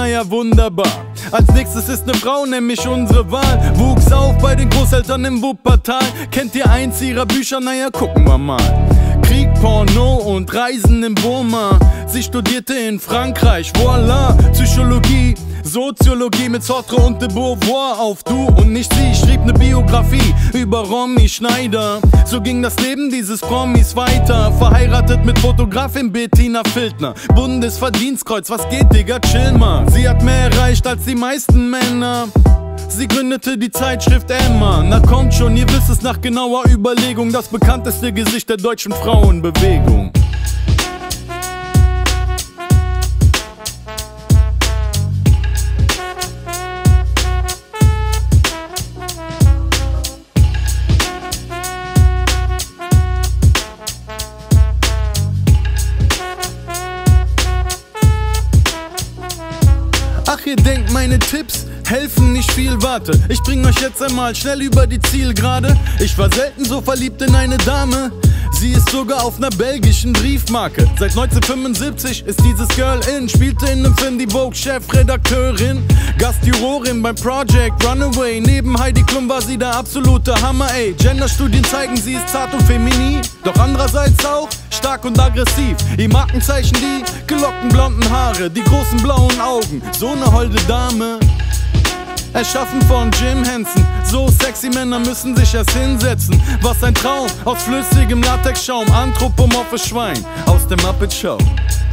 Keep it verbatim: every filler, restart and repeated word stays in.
naja wunderbar. Als nächstes ist ne Frau, nämlich unsere Wahl. Wuchs auf bei den Großeltern im Wuppertal. Kennt ihr eins ihrer Bücher? Naja, gucken wir mal. Krieg, Porno und Reisen im Burma. Sie studierte in Frankreich, voilà. Psychologie, Soziologie mit Sartre und de Beauvoir. Auf Du und nicht sie schrieb ne Biografie über Romy Schneider. So ging das Leben dieses Promis weiter. Verheiratet mit Fotografin Bettina Filtner. Bundesverdienstkreuz, was geht, Digga, chill mal. Sie hat mehr erreicht als die meisten Männer. Sie gründete die Zeitschrift Emma. Na kommt schon, ihr wisst es nach genauer Überlegung. Das bekannteste Gesicht der deutschen Frauenbewegung. Ach, ihr denkt, meine Tipps helfen nicht viel, warte. Ich bring euch jetzt einmal schnell über die Zielgerade. Ich war selten so verliebt in eine Dame. Sie ist sogar auf ner belgischen Briefmarke. Seit neunzehnhundertfünfundsiebzig ist dieses Girl in. Spielte in nem Film die Vogue-Chefredakteurin. Gastjurorin beim Project Runaway. Neben Heidi Klum war sie der absolute Hammer, ey. Genderstudien zeigen, sie ist zart und feminin. Doch andererseits auch stark und aggressiv. Ihr Markenzeichen die gelockten blonden Haare, die großen blauen Augen. So ne holde Dame. Erschaffen von Jim Henson. So sexy Männer müssen sich erst hinsetzen. Was ein Traum aus flüssigem Latexschaum. Anthropomorphes Schwein aus der Muppet Show.